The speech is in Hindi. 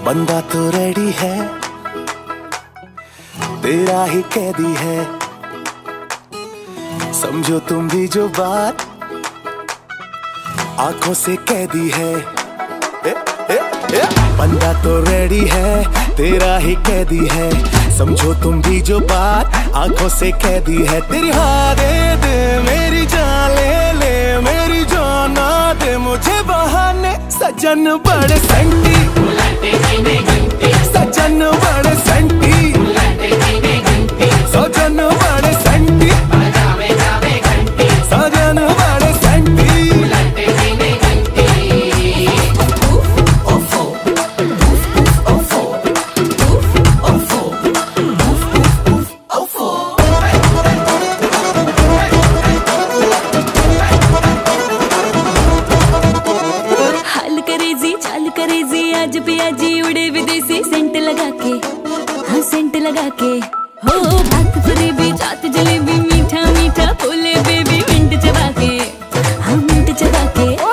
बंदा तो रेडी है, तेरा ही कैदी है। समझो तुम भी जो बात आंखों से कैदी है। बंदा तो रेडी है, तेरा ही कैदी है। समझो तुम भी जो बात आंखों से कैदी है। तेरी हाँ दे दे, मेरी जान ले ले, मेरी जान ना दे मुझे बहाने। सजन बड़े सेंटी, सजन बड़े सेंटी, सजन बड़े सेंटी, सजन बड़े सेंटी। आज पियाजी उड़े विदेशी सेंट लगा के, हाँ सेंट लगा के। हो बात फरेबी जात जलेबी, मीठा मीठा बोले बेबी, मिंट चबा के, हाँ मिंट चबा के।